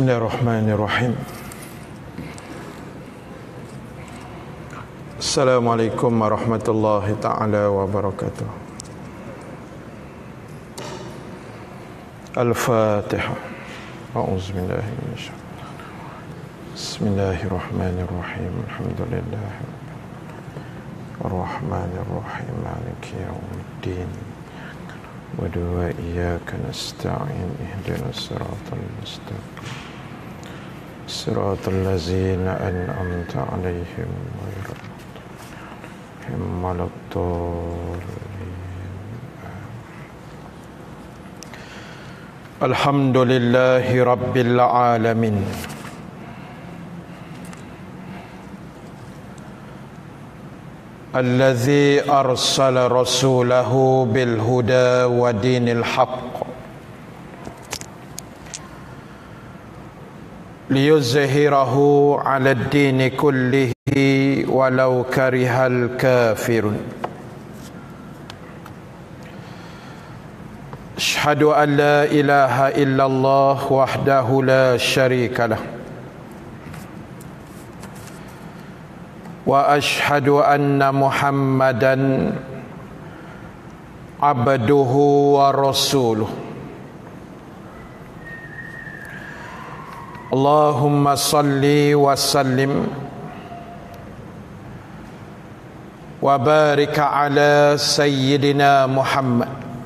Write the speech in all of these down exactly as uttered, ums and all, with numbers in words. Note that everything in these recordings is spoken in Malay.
Bismillahirrahmanirrahim. Assalamualaikum warahmatullahi ta'ala wabarakatuh. Al-Fatihah. A'udzubillahi minasyaitonir rajim. Bismillahirrahmanirrahim. Alhamdulillah. Ar-Rahmanir-Rahim. Maliki yaumiddin. Wa iyyaka nasta'in. Ihdinas siratal mustaqim. Siratal ladzina an'amta 'alaihim ghairil waladdallin. Alhamdulillahi rabbil alamin. Allazi arsala rasulahu bil huda wa dinil haqq liyuzhirahu 'ala ad-dini kullihi walau karihal kafirun. Asyhadu an la ilaha illallah wahdahu la syarika lah wa asyhadu anna Muhammadan abduhu wa rasuluh. Allahumma salli wa sallim wa barik ala sayyidina Muhammad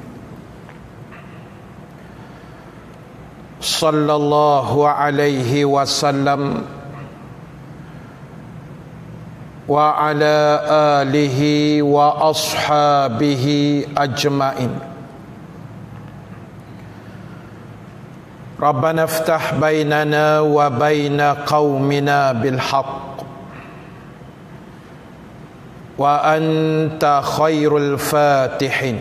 sallallahu alaihi wasallam wa ala alihi wa ashabihi ajmain. Rabbana iftah bainana wa baina qaumina bil haqq wa anta khairul fatihin.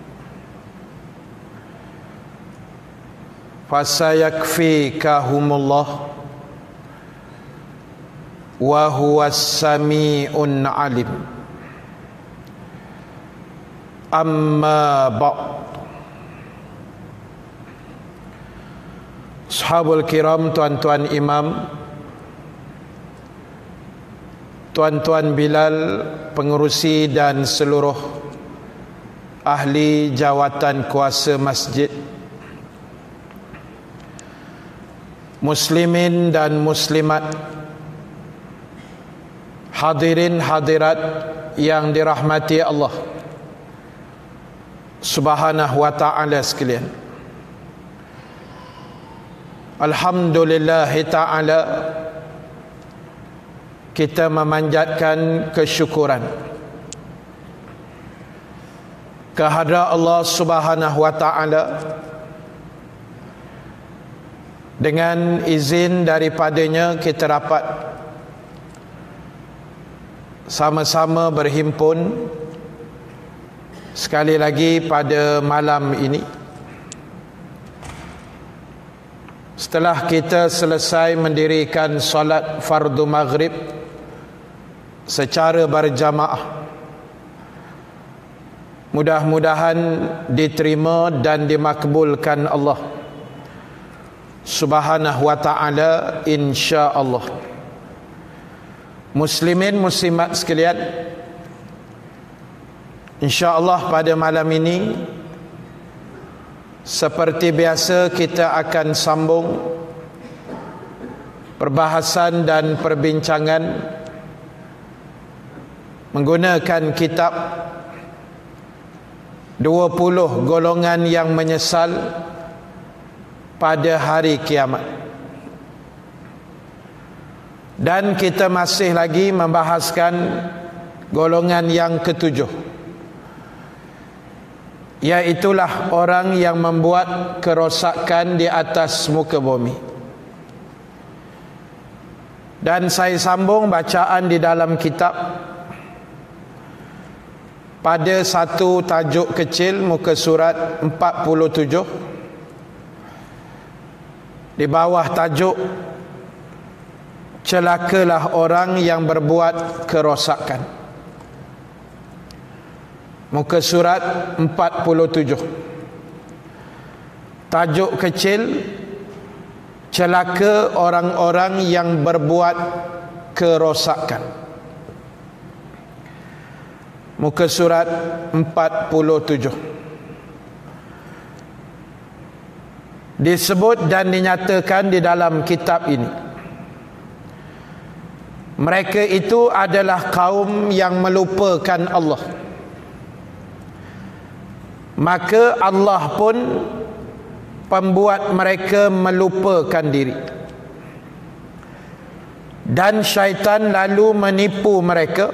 Fasayakfikahumullah wa huwas sami'un alim. Amma ba'd. Sahabul kiram, tuan-tuan imam, tuan-tuan Bilal, pengerusi dan seluruh ahli jawatan kuasa masjid, muslimin dan muslimat, hadirin hadirat yang dirahmati Allah Subhanahu wa ta'ala sekalian. Alhamdulillah ta'ala, kita memanjatkan kesyukuran kehadrat Allah Subhanahu wa ta'ala. Dengan izin daripadanya kita dapat sama-sama berhimpun sekali lagi pada malam ini, setelah kita selesai mendirikan solat fardu maghrib secara berjamaah. Mudah-mudahan diterima dan dimakbulkan Allah Subhanahu wa ta'ala, insya-Allah. Muslimin muslimat sekalian, insya-Allah pada malam ini seperti biasa kita akan sambung perbahasan dan perbincangan menggunakan kitab dua puluh golongan yang menyesal pada hari kiamat. Dan kita masih lagi membahaskan golongan yang ketujuh, iaitulah orang yang membuat kerosakan di atas muka bumi. Dan saya sambung bacaan di dalam kitab pada satu tajuk kecil, muka surat empat puluh tujuh, di bawah tajuk celakalah orang yang berbuat kerosakan. Muka surat empat puluh tujuh. Tajuk kecil celaka orang-orang yang berbuat kerosakan. Muka surat empat puluh tujuh. Disebut dan dinyatakan di dalam kitab ini, mereka itu adalah kaum yang melupakan Allah. Maka Allah pun pembuat mereka melupakan diri. Dan syaitan lalu menipu mereka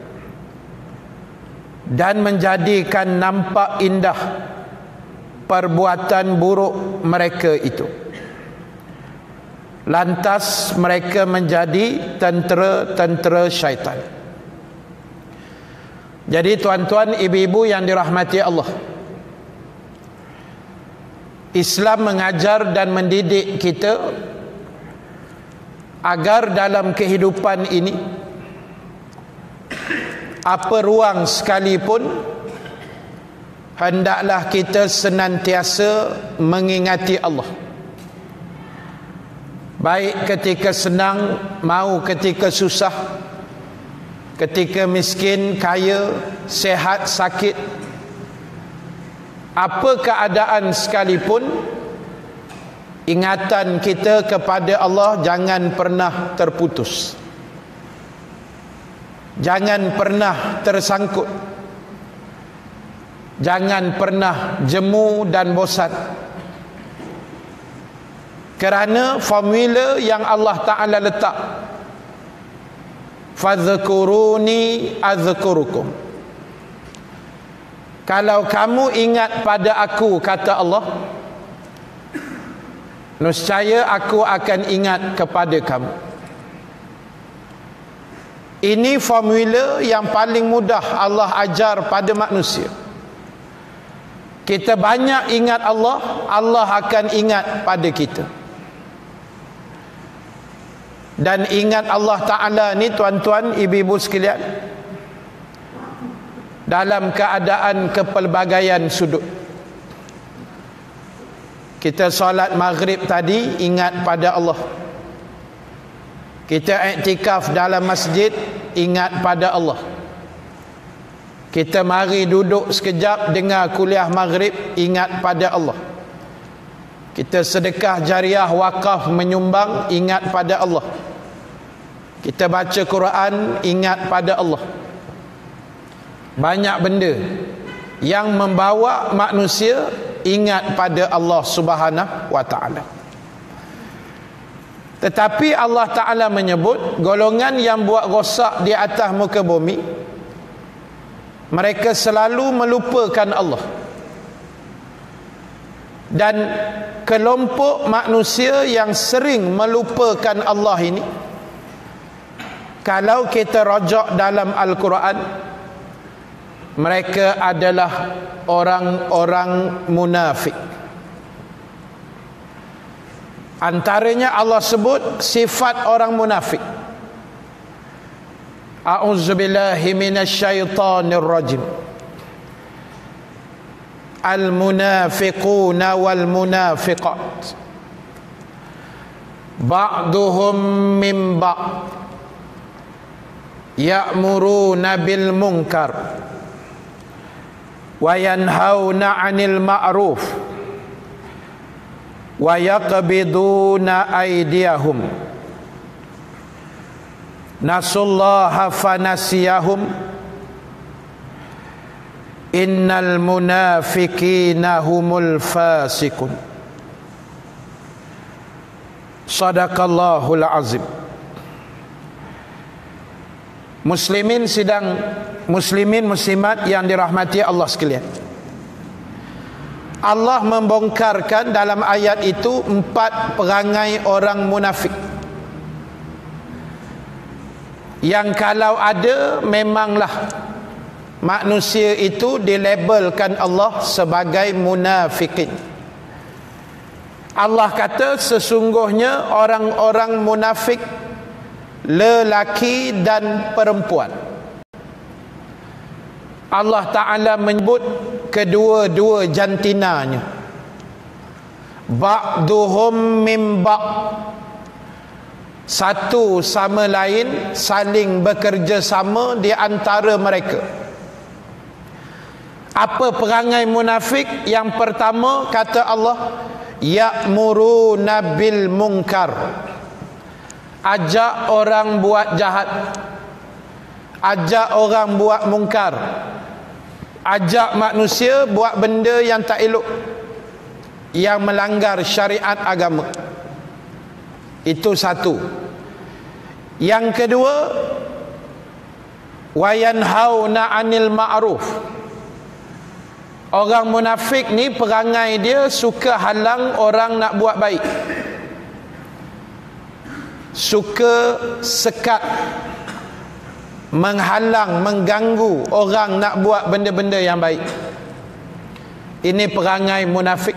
dan menjadikan nampak indah perbuatan buruk mereka itu. Lantas mereka menjadi tentera-tentera syaitan. Jadi tuan-tuan, ibu-ibu yang dirahmati Allah, Islam mengajar dan mendidik kita agar dalam kehidupan ini, apa ruang sekalipun, hendaklah kita senantiasa mengingati Allah. Baik ketika senang, mau ketika susah, ketika miskin, kaya, sehat, sakit, apa keadaan sekalipun, ingatan kita kepada Allah jangan pernah terputus. Jangan pernah tersangkut. Jangan pernah jemu dan bosan. Kerana formula yang Allah Ta'ala letak, fadhkuruni azkurukum. Kalau kamu ingat pada aku, kata Allah, nescaya aku akan ingat kepada kamu. Ini formula yang paling mudah Allah ajar pada manusia. Kita banyak ingat Allah, Allah akan ingat pada kita. Dan ingat Allah Ta'ala ni, tuan-tuan, ibu-ibu sekalian, dalam keadaan kepelbagaian sudut. Kita solat maghrib tadi, ingat pada Allah. Kita iktikaf dalam masjid, ingat pada Allah. Kita mari duduk sekejap dengar kuliah maghrib, ingat pada Allah. Kita sedekah jariah, wakaf, menyumbang, ingat pada Allah. Kita baca Quran, ingat pada Allah. Banyak benda yang membawa manusia ingat pada Allah Subhanahu wa ta'ala. Tetapi Allah Ta'ala menyebut golongan yang buat rosak di atas muka bumi, mereka selalu melupakan Allah. Dan kelompok manusia yang sering melupakan Allah ini, kalau kita rojak dalam Al-Quran, mereka adalah orang-orang munafik. Antaranya Allah sebut sifat orang munafik. A'udzubillahi minasyaitonir rajim. Al-munafiquna wal munafiqat ba'duhum min ba'd ya'muruna bil munkar wa yanhauna 'anil ma'ruf wa yaqbiduna aydiyahum nasullaha fanasiyahum innal munafiqina humul fasikun. Sadaqallahul azim. Muslimin sidang muslimin muslimat yang dirahmati Allah sekalian, Allah membongkarkan dalam ayat itu empat perangai orang munafik yang kalau ada memanglah manusia itu dilabelkan Allah sebagai munafikin. Allah kata sesungguhnya orang-orang munafik, lelaki dan perempuan. Allah Ta'ala menyebut kedua-dua jantinanya. ba'duhum min ba', satu sama lain saling bekerja sama di antara mereka. Apa perangai munafik? Yang pertama kata Allah, ya'muruna bil munkar, ajak orang buat jahat, ajak orang buat mungkar, ajak manusia buat benda yang tak elok, yang melanggar syariat agama. Itu satu. Yang kedua, wa yanhauna 'anil ma'ruf. Orang munafik ni perangai dia suka halang orang nak buat baik, suka sekat, menghalang, mengganggu orang nak buat benda-benda yang baik. Ini perangai munafik.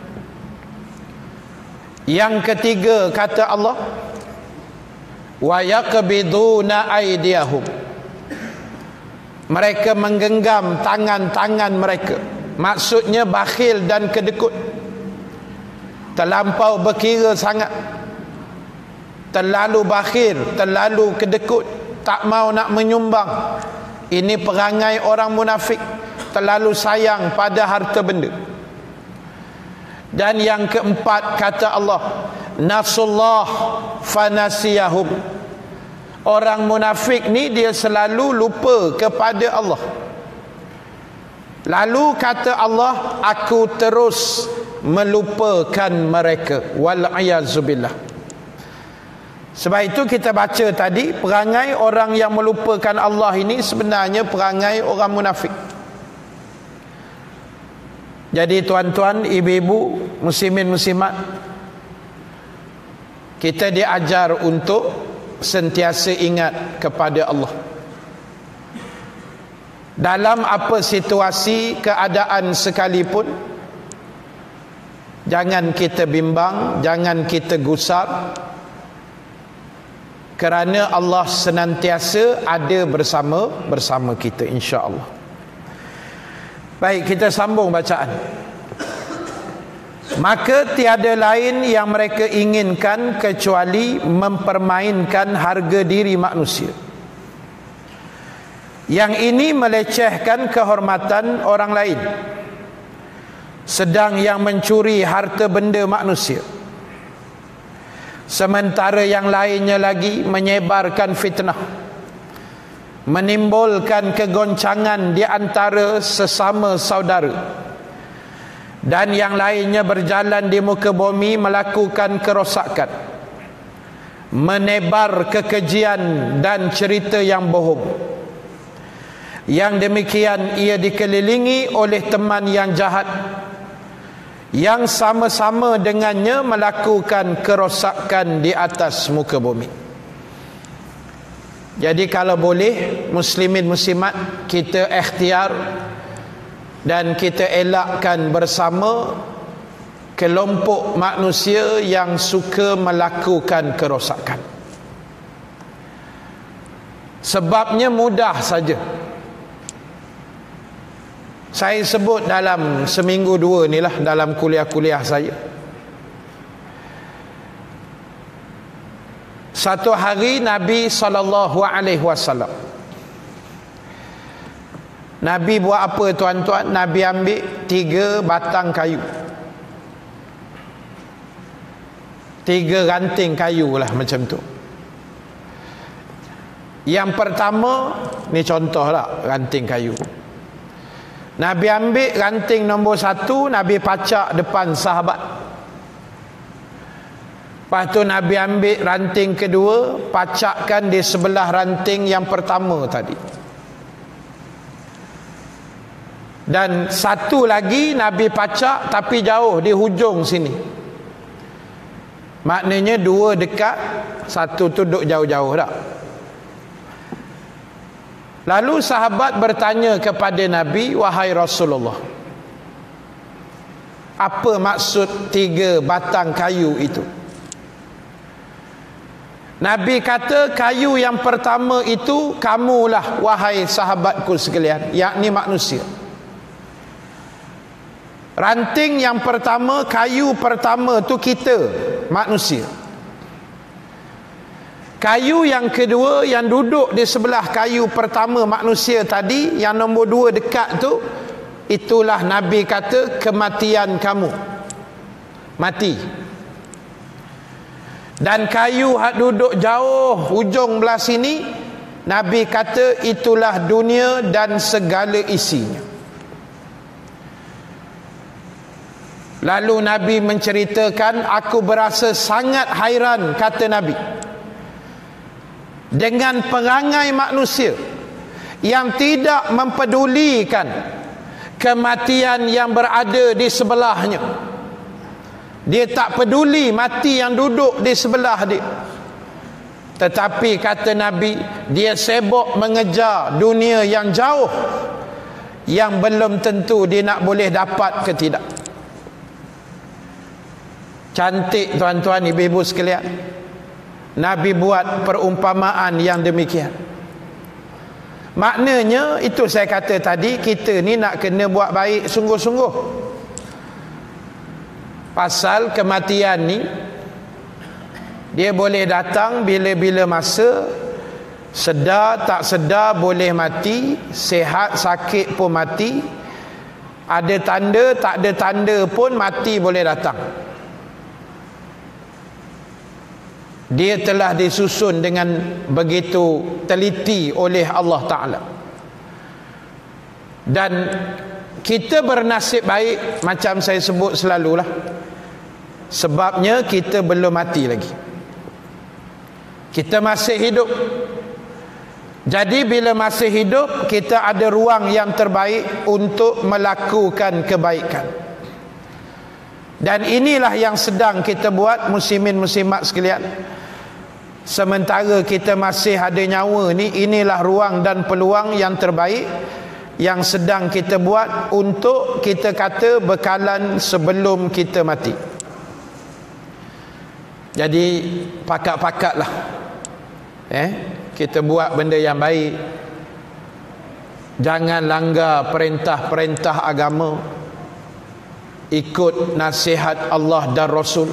Yang ketiga kata Allah, wa yaqbiduna aydiyahum, mereka menggenggam tangan-tangan mereka. Maksudnya bakhil dan kedekut, terlampau berkira sangat, terlalu bakhil, terlalu kedekut, tak mau nak menyumbang. Ini perangai orang munafik, terlalu sayang pada harta benda. Dan yang keempat kata Allah, nasullah fanasiyahum, orang munafik ni dia selalu lupa kepada Allah. Lalu kata Allah, aku terus melupakan mereka. Wal'ayazubillah. Sebab itu kita baca tadi, perangai orang yang melupakan Allah ini sebenarnya perangai orang munafik. Jadi tuan-tuan, ibu-ibu, muslimin muslimat, kita diajar untuk sentiasa ingat kepada Allah. Dalam apa situasi, keadaan sekalipun, jangan kita bimbang, jangan kita gusar, kerana Allah senantiasa ada bersama bersama kita, insya-Allah. Baik, kita sambung bacaan. Maka tiada lain yang mereka inginkan kecuali mempermainkan harga diri manusia. Yang ini melecehkan kehormatan orang lain, sedang yang mencuri harta benda manusia. Sementara yang lainnya lagi menyebarkan fitnah, menimbulkan kegoncangan di antara sesama saudara. Dan yang lainnya berjalan di muka bumi melakukan kerosakan, menebar kekejian dan cerita yang bohong. Yang demikian ia dikelilingi oleh teman yang jahat, yang sama-sama dengannya melakukan kerosakan di atas muka bumi. Jadi kalau boleh, muslimin muslimat, kita ikhtiar dan kita elakkan bersama kelompok manusia yang suka melakukan kerosakan. Sebabnya mudah saja. Saya sebut dalam seminggu dua ni lah, dalam kuliah-kuliah saya. Satu hari Nabi sallallahu alaihi wasallam, Nabi buat apa tuan-tuan? Nabi ambil tiga batang kayu, tiga ranting kayu lah macam tu. Yang pertama, ni contoh lah ranting kayu. Nabi ambil ranting nombor satu, Nabi pacak depan sahabat. Lepas tu Nabi ambil ranting kedua, pacakkan di sebelah ranting yang pertama tadi. Dan satu lagi Nabi pacak tapi jauh di hujung sini. Maknanya dua dekat, satu tu duduk jauh-jauh dah. Lalu sahabat bertanya kepada Nabi, wahai Rasulullah, apa maksud tiga batang kayu itu? Nabi kata, kayu yang pertama itu kamulah wahai sahabatku sekalian, yakni manusia. Ranting yang pertama, kayu pertama tu kita, manusia. Kayu yang kedua yang duduk di sebelah kayu pertama manusia tadi, yang nombor dua dekat tu, itulah Nabi kata kematian kamu. Mati. Dan kayu hak duduk jauh hujung belah sini, Nabi kata itulah dunia dan segala isinya. Lalu Nabi menceritakan, aku berasa sangat hairan, kata Nabi, dengan perangai manusia yang tidak mempedulikan kematian yang berada di sebelahnya. Dia tak peduli mati yang duduk di sebelah dia. Tetapi kata Nabi, dia sibuk mengejar dunia yang jauh, yang belum tentu dia nak boleh dapat ke tidak. Cantik tuan-tuan, ibu-ibu sekalian. Nabi buat perumpamaan yang demikian. Maknanya, itu saya kata tadi, kita ni nak kena buat baik sungguh-sungguh. Pasal kematian ni, dia boleh datang bila-bila masa, sedar tak sedar boleh mati, sihat sakit pun mati, ada tanda tak ada tanda pun mati boleh datang. Dia telah disusun dengan begitu teliti oleh Allah Ta'ala. Dan kita bernasib baik, macam saya sebut selalulah, sebabnya kita belum mati lagi, kita masih hidup. Jadi bila masih hidup, kita ada ruang yang terbaik untuk melakukan kebaikan. Dan inilah yang sedang kita buat, muslimin muslimat sekalian. Sementara kita masih ada nyawa ni, inilah ruang dan peluang yang terbaik yang sedang kita buat untuk kita kata bekalan sebelum kita mati. Jadi pakat-pakatlah, eh, kita buat benda yang baik. Jangan langgar perintah-perintah agama, ikut nasihat Allah dan Rasul.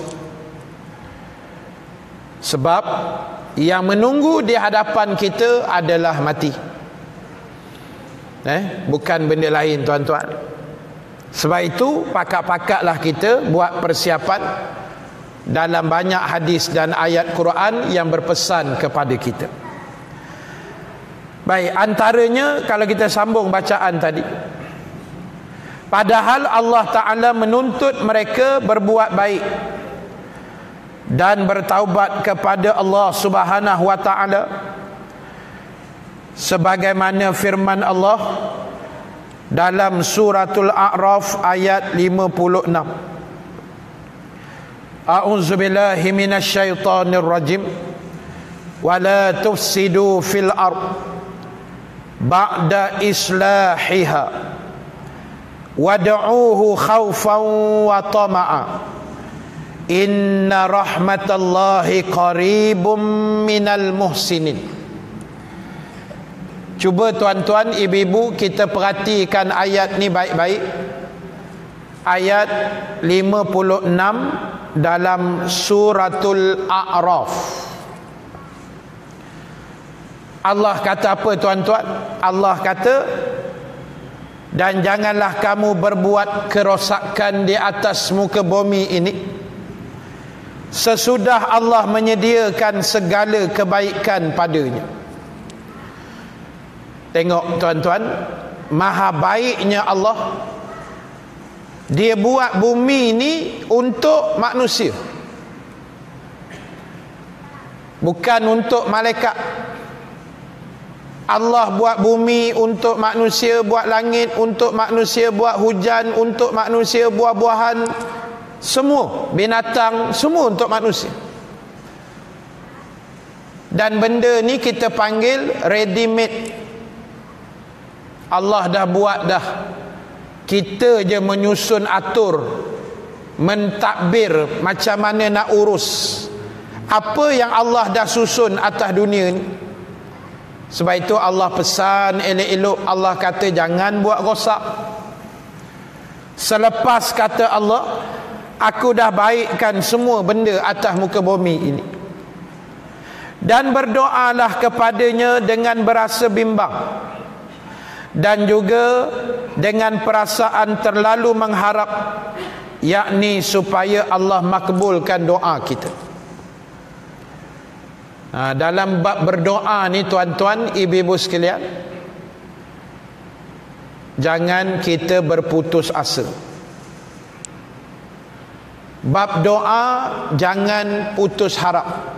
Sebab yang menunggu di hadapan kita adalah mati, eh, bukan benda lain tuan-tuan. Sebab itu pakat-pakatlah kita buat persiapan dalam banyak hadis dan ayat Quran yang berpesan kepada kita. Baik, antaranya kalau kita sambung bacaan tadi, padahal Allah Ta'ala menuntut mereka berbuat baik dan bertaubat kepada Allah Subhanahu wa Ta'ala, sebagaimana firman Allah dalam suratul A'raf ayat lima puluh enam. A'udzubillahi minasyaitonir rajim. Wala tufsidu fil ard ba'da islahiha wad'uuhu khaufan wa tama'a inna rahmatallahi qaribum minal muhsinin. Cuba tuan-tuan, ibu-ibu, kita perhatikan ayat ni baik-baik. Ayat lima puluh enam dalam suratul A'raf. Allah kata apa tuan-tuan? Allah kata, dan janganlah kamu berbuat kerosakan di atas muka bumi ini sesudah Allah menyediakan segala kebaikan padanya. Tengok tuan-tuan, maha baiknya Allah. Dia buat bumi ini untuk manusia, bukan untuk malaikat. Allah buat bumi untuk manusia, buat langit untuk manusia, buat hujan untuk manusia, buah-buahan, semua, binatang, semua untuk manusia. Dan benda ni kita panggil ready made. Allah dah buat dah. Kita je menyusun atur, mentadbir macam mana nak urus apa yang Allah dah susun atas dunia ni. Sebab itu Allah pesan elok-elok. Allah kata jangan buat rosak. selepas kata Allah, aku dah baikkan semua benda atas muka bumi ini. Dan berdoalah kepadanya dengan berasa bimbang, dan juga dengan perasaan terlalu mengharap, yakni supaya Allah makbulkan doa kita. Ha, dalam bab berdoa ni tuan-tuan, ibu-ibu sekalian, jangan kita berputus asa. Bab doa, jangan putus harap,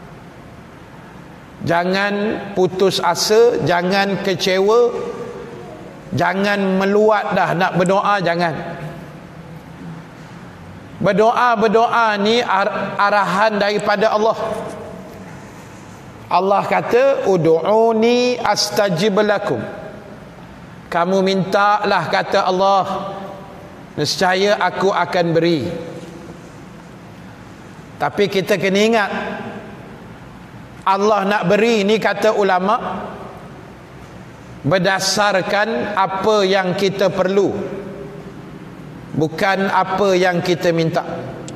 jangan putus asa, jangan kecewa, jangan meluat dah nak berdoa, jangan. Berdoa-berdoa ni ar- arahan daripada Allah. Allah kata, ud'uni astajib lakum. Kamu mintalah, kata Allah, nescaya aku akan beri. Tapi kita kena ingat, Allah nak beri ni, kata ulama, berdasarkan apa yang kita perlu, bukan apa yang kita minta.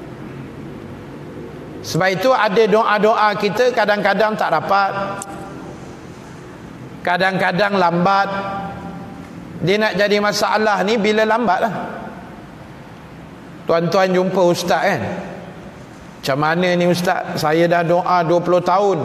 Sebab itu ada doa-doa kita kadang-kadang tak dapat, kadang-kadang lambat. Dia nak jadi masalah ni bila lambat lah. Tuan-tuan jumpa ustaz kan, macam mana ni ustaz, saya dah doa dua puluh tahun,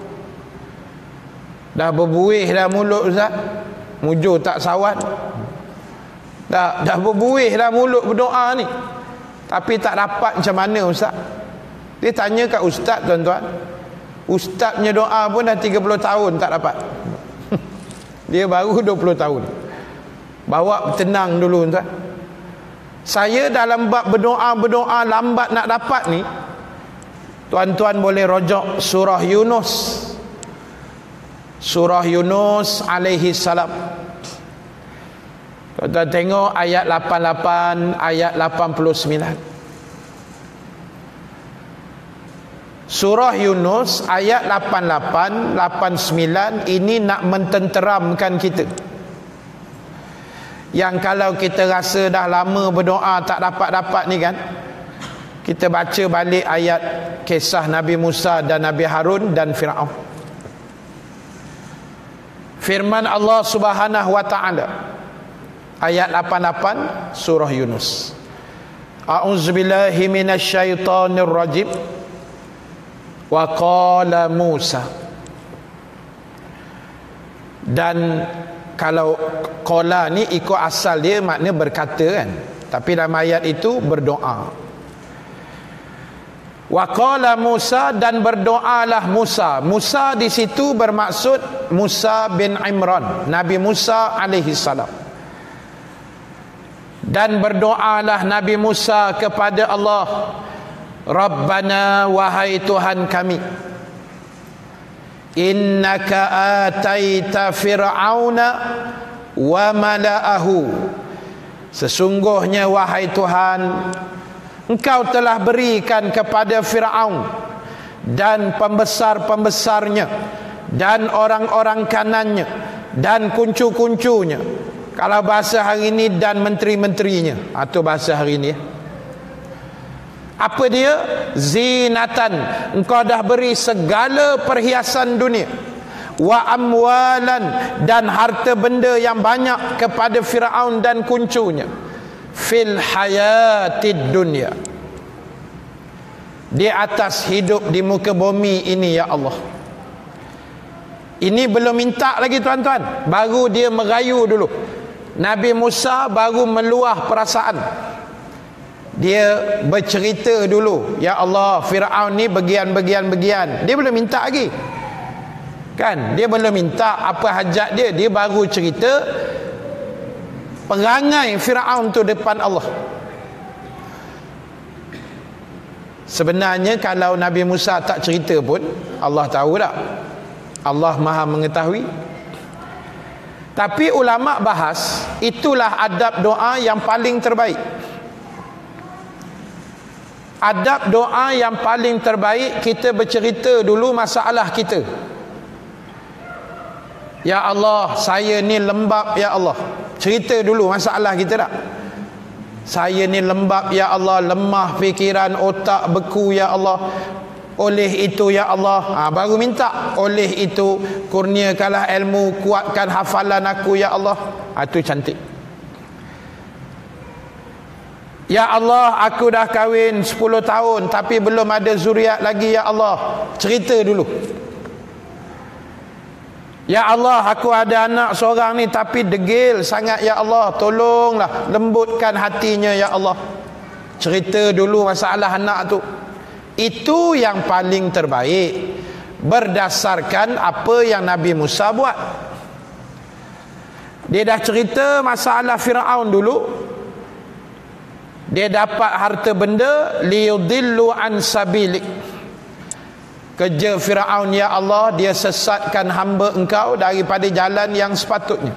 dah berbuih dah mulut ustaz, mujur tak sawat, dah, dah berbuih dah mulut berdoa ni, tapi tak dapat, macam mana ustaz? Dia tanya kat ustaz, tuan-tuan, ustaz punya doa pun dah tiga puluh tahun tak dapat. Dia baru dua puluh tahun. Bawa tenang dulu tuan. Saya dalam bab berdoa-berdoa lambat nak dapat ni, tuan-tuan boleh rojok surah Yunus. Surah Yunus alaihi salam. Tuan-tuan tengok ayat lapan puluh lapan, ayat lapan puluh sembilan. Surah Yunus ayat lapan puluh lapan, lapan puluh sembilan ini nak mententeramkan kita. Yang kalau kita rasa dah lama berdoa tak dapat-dapat ni kan, kita baca balik ayat kisah Nabi Musa dan Nabi Harun dan Fir'aun. Firman Allah Subhanahu wa taala, ayat lapan puluh lapan surah Yunus. A'udzubillahi minasyaitonir rajim. Wa qala Musa. Dan kalau qala ni ikut asal dia makna berkata kan, tapi dalam ayat itu berdoa. Wa qala Musa, dan berdoalah Musa. Musa di situ bermaksud Musa bin Imran, Nabi Musa alaihi salam. Dan berdoalah Nabi Musa kepada Allah, Rabbana, wahai Tuhan kami, innaka ataita fir'auna wa mala'ahu, sesungguhnya wahai Tuhan, Engkau telah berikan kepada Fir'aun dan pembesar-pembesarnya dan orang-orang kanannya dan kuncu-kuncunya. Kalau bahasa hari ini, dan menteri-menterinya, atau bahasa hari ini. Apa dia? Zinatan, engkau dah beri segala perhiasan dunia, wa amwalan, dan harta benda yang banyak kepada Firaun dan kuncunya, fil hayatid dunya, di atas hidup di muka bumi ini ya Allah. Ini belum minta lagi tuan-tuan, baru dia merayu dulu. Nabi Musa baru meluah perasaan. Dia bercerita dulu, ya Allah, Firaun ni bagian-bagian-bagian. Dia belum minta lagi, kan? Dia belum minta apa hajat dia. Dia baru cerita perangai Firaun tu depan Allah. Sebenarnya kalau Nabi Musa tak cerita pun, Allah tahu tak? Allah Maha mengetahui. Tapi ulama bahas, itulah adab doa yang paling terbaik. Adab doa yang paling terbaik, kita bercerita dulu masalah kita. Ya Allah, saya ni lembab ya Allah. Cerita dulu masalah kita tak? Saya ni lembab ya Allah, lemah fikiran, otak beku ya Allah. Oleh itu ya Allah, ha, baru minta, oleh itu kurniakanlah ilmu, kuatkan hafalan aku ya Allah. Ha, itu cantik. Ya Allah, aku dah kahwin sepuluh tahun tapi belum ada zuriat lagi ya Allah. Cerita dulu. Ya Allah, aku ada anak seorang ni tapi degil sangat ya Allah. Tolonglah lembutkan hatinya ya Allah. Cerita dulu masalah anak tu. Itu yang paling terbaik berdasarkan apa yang Nabi Musa buat. Dia dah cerita masalah Firaun dulu. Dia dapat harta benda liyudillu an sabilik. Kerja Firaun ya Allah, dia sesatkan hamba engkau daripada jalan yang sepatutnya.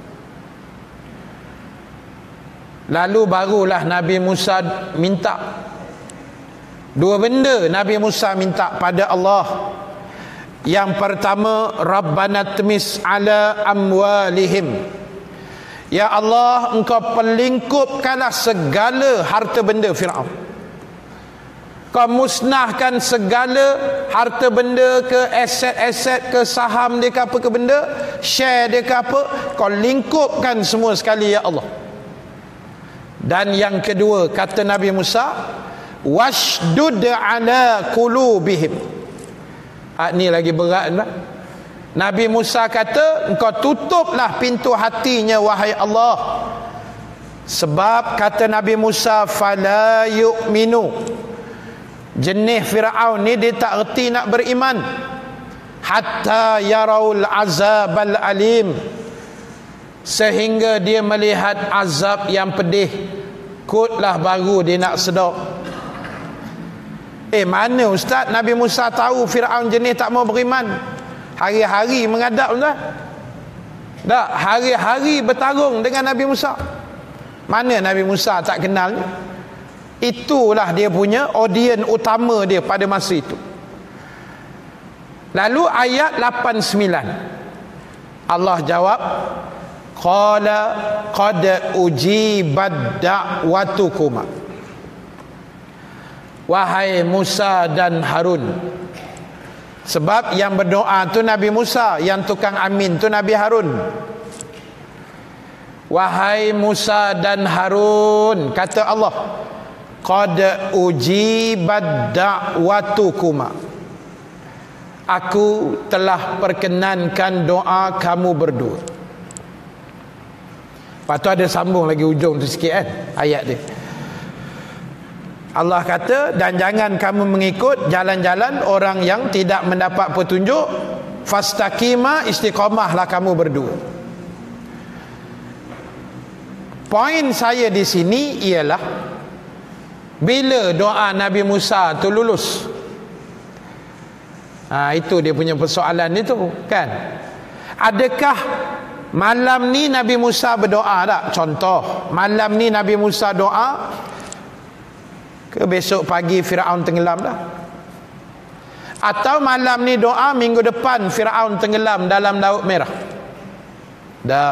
Lalu barulah Nabi Musa minta dua benda. Nabi Musa minta pada Allah. Yang pertama, Rabbana tmis ala amwalihim. Ya Allah, engkau pelingkupkanlah segala harta benda Firaun. Kau musnahkan segala harta benda ke, aset-aset ke, saham dia ke, apa ke benda, share dia ke apa, kau lingkupkan semua sekali ya Allah. Dan yang kedua, kata Nabi Musa, washdud ala qulubihim. Ha, ni lagi berat lah. Nabi Musa kata, engkau tutuplah pintu hatinya wahai Allah. Sebab kata Nabi Musa, fala yu'minu. Jenis Firaun ni dia tak erti nak beriman hatta yaraul azabal alim, sehingga dia melihat azab yang pedih, kutlah baru dia nak sedar. Eh, mana ustaz Nabi Musa tahu Firaun jenis tak mau beriman? Hari-hari menghadap tuan. Tak, hari-hari bertarung dengan Nabi Musa. Mana Nabi Musa tak kenalnya? Itulah dia punya audien utama dia pada masa itu. Lalu ayat lapan sembilan Allah jawab, qala qad ujibat da'watukuma. Wahai Musa dan Harun. Sebab yang berdoa tu Nabi Musa, yang tukang amin tu Nabi Harun. Wahai Musa dan Harun, kata Allah, qad ujibat da'watukuma. Aku telah perkenankan doa kamu berdua. Lepas tu ada sambung lagi ujung tu sikit kan ayat dia. Allah kata, dan jangan kamu mengikut jalan-jalan orang yang tidak mendapat petunjuk. Fastaqima, istiqamahlah kamu berdua. Poin saya di sini ialah, bila doa Nabi Musa tu lulus, ha, itu dia punya persoalan itu kan. Adakah malam ni Nabi Musa berdoa tak? Contoh, malam ni Nabi Musa doa, ke besok pagi Firaun tenggelam dah? Atau malam ni doa, minggu depan Firaun tenggelam dalam Laut Merah? Tak.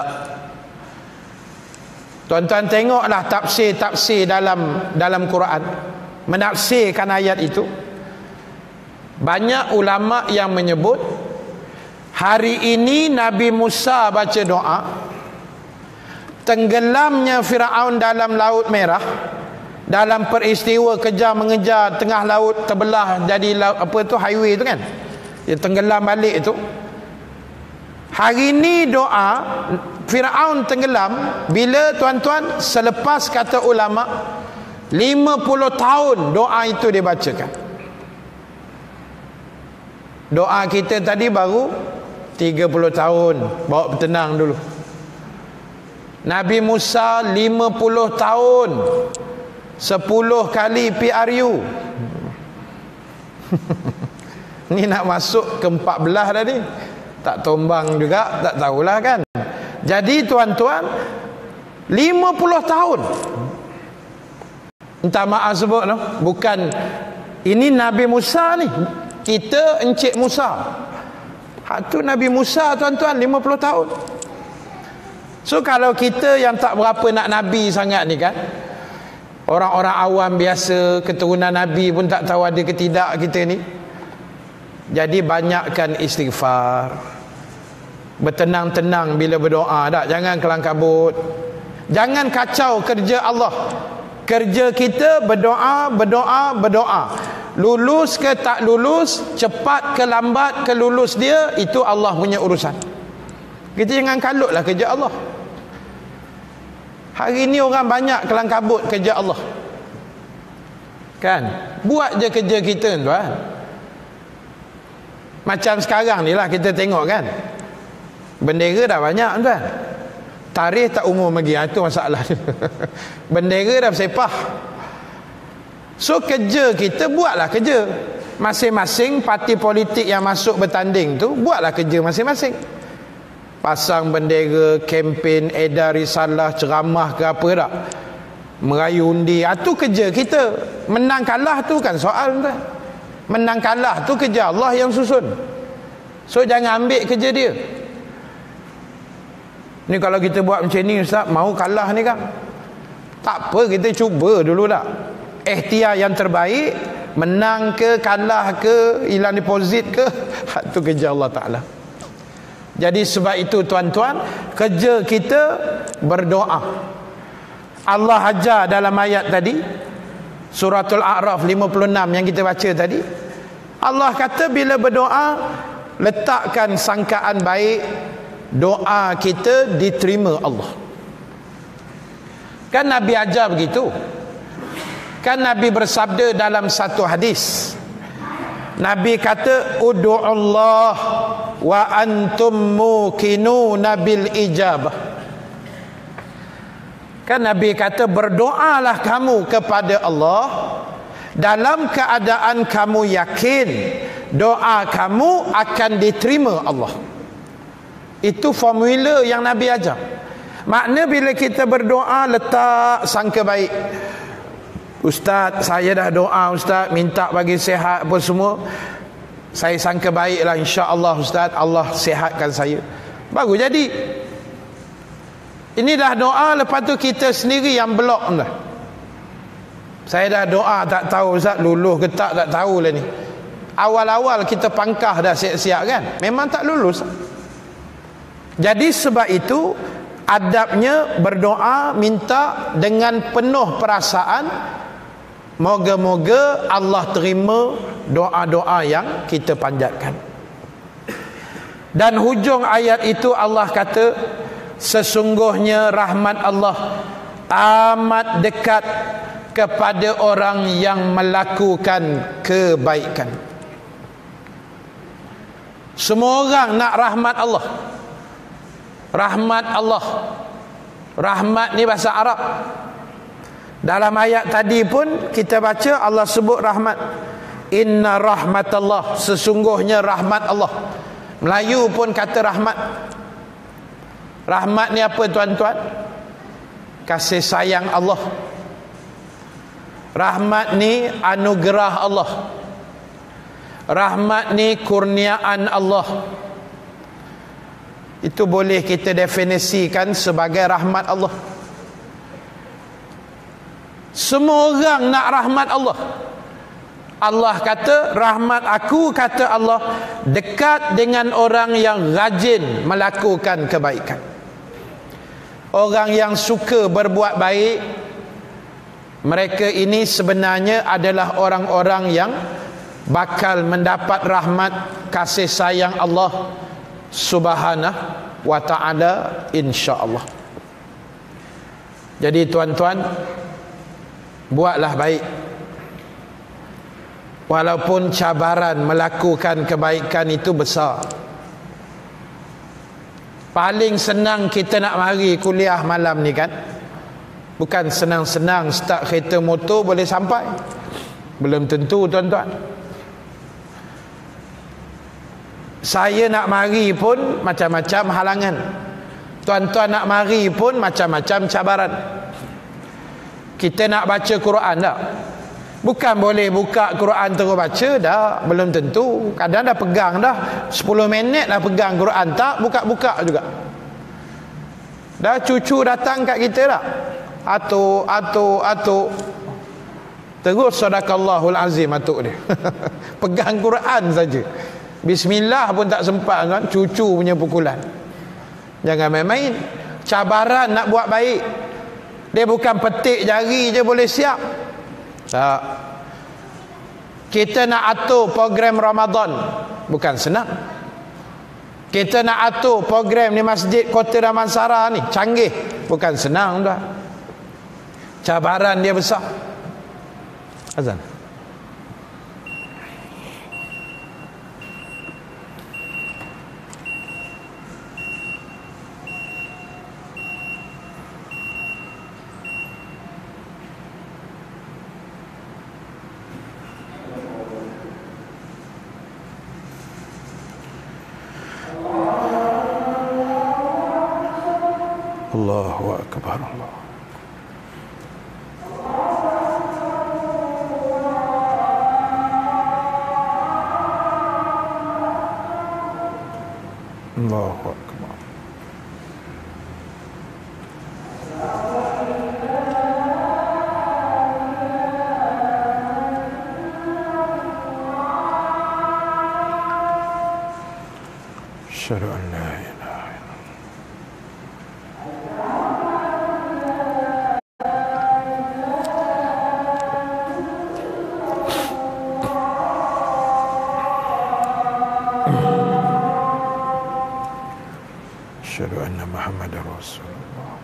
Tuan-tuan tengoklah tafsir-tafsir dalam dalam Quran menafsirkan ayat itu. Banyak ulama yang menyebut hari ini Nabi Musa baca doa, tenggelamnya Firaun dalam Laut Merah, dalam peristiwa kejar mengejar tengah laut terbelah jadi laut, apa tu, highway tu kan, dia tenggelam balik tu. Hari ni doa Firaun tenggelam bila tuan-tuan? Selepas kata ulama lima puluh tahun doa itu dibacakan. Doa kita tadi baru tiga puluh tahun, bawa bertenang dulu. Nabi Musa lima puluh tahun, sepuluh kali P R U. Ni nak masuk ke empat belas dah ni. Tak tombang juga, tak tahulah kan. Jadi tuan-tuan, lima puluh tahun. Minta maaf sebut no? Bukan ini Nabi Musa ni, kita Encik Musa. Hak tu Nabi Musa tuan-tuan, lima puluh tahun. So kalau kita yang tak berapa nak Nabi sangat ni kan, Orang-orang awam biasa, keturunan Nabi pun tak tahu ada ke tidak kita ni. Jadi banyakkan istighfar, bertenang-tenang bila berdoa. Tak, jangan kelang kabut, jangan kacau kerja Allah. Kerja kita berdoa, berdoa, berdoa. Lulus ke tak lulus, cepat ke lambat ke lulus dia, itu Allah punya urusan. Kita jangan kalutlah kerja Allah. Hari ni orang banyak kelang kabut kerja Allah. Kan? Buat je kerja kita tuan. Macam sekarang ni lah kita tengok kan. Bendera dah banyak tuan. Tarikh tak umum lagi. Itu masalah. Bendera dah bersepah. So kerja kita, buatlah kerja. Masing-masing parti politik yang masuk bertanding tu, buatlah kerja masing-masing. Pasang bendera, kempen, edar risalah, ceramah ke apa tak, merayu undi. Itu kerja kita. Menang kalah tu kan soal tuan. Menang kalah tu kerja Allah yang susun. So jangan ambil kerja dia. Ni kalau kita buat macam ni ustaz, mau kalah ni kan, tak apa, kita cuba dulu lah. Ikhtiar yang terbaik, menang ke kalah ke, hilang deposit ke, itu kerja Allah Ta'ala. Jadi sebab itu tuan-tuan, kerja kita berdoa. Allah ajar dalam ayat tadi, Suratul A'raf lima puluh enam yang kita baca tadi, Allah kata bila berdoa, letakkan sangkaan baik, doa kita diterima Allah. Kan Nabi ajar begitu. Kan Nabi bersabda dalam satu hadis, Nabi kata ud'uallah wa antum muqinuna bil ijabah. Kan Nabi kata berdoalah kamu kepada Allah dalam keadaan kamu yakin doa kamu akan diterima Allah. Itu formula yang Nabi ajar. Makna bila kita berdoa, letak sangka baik. Ustaz, saya dah doa ustaz, minta bagi sihat apa semua, saya sangka baiklah insya-Allah ustaz, Allah sihatkan saya. Baru jadi. Ini dah doa, lepas tu kita sendiri yang blok dah. Saya dah doa tak tahu ustaz lulus ke tak, tak tahu lah ni. Awal-awal kita pangkah dah siap-siap kan, memang tak lulus. Jadi sebab itu adabnya berdoa, minta dengan penuh perasaan. Moga-moga Allah terima doa-doa yang kita panjatkan. Dan hujung ayat itu Allah kata, sesungguhnya rahmat Allah amat dekat kepada orang yang melakukan kebaikan. Semua orang nak rahmat Allah. Rahmat Allah. Rahmat ni bahasa Arab. Dalam ayat tadi pun kita baca Allah sebut rahmat. Inna rahmatallah, sesungguhnya rahmat Allah. Melayu pun kata rahmat. Rahmat ni apa tuan-tuan? Kasih sayang Allah. Rahmat ni anugerah Allah. Rahmat ni kurniaan Allah. Itu boleh kita definisikan sebagai rahmat Allah. Semua orang nak rahmat Allah. Allah kata rahmat aku, kata Allah, dekat dengan orang yang rajin melakukan kebaikan. Orang yang suka berbuat baik, mereka ini sebenarnya adalah orang-orang yang bakal mendapat rahmat kasih sayang Allah Subhanahu wa ta'ala, insya-Allah. Jadi tuan-tuan, buatlah baik. Walaupun cabaran melakukan kebaikan itu besar. Paling senang kita nak mari kuliah malam ni kan, bukan senang-senang start kereta motor boleh sampai. Belum tentu tuan-tuan. Saya nak mari pun macam-macam halangan. Tuan-tuan nak mari pun macam-macam cabaran. Kita nak baca Quran tak? Bukan boleh buka Quran terus baca dah, belum tentu. Kadang dah pegang dah sepuluh minit dah pegang Quran, tak buka-buka juga. Dah cucu datang kat kita tak? Atuk, atuk, atuk. Terus sadaqallahul azim atuk dia. Pegang Quran saja. Bismillah pun tak sempat kan, cucu punya pukulan. Jangan main-main. Cabaran nak buat baik, dia bukan petik jari je boleh siap. Tak. Kita nak atur program Ramadan, bukan senang. Kita nak atur program di Masjid Kota Damansara ni, canggih, bukan senang dah. Cabaran dia besar. Azan. Allahu akbar. Allah. Allahu akbar. Asyhadu an la ilaha Asyhadu anna Muhammadar Rasulullah.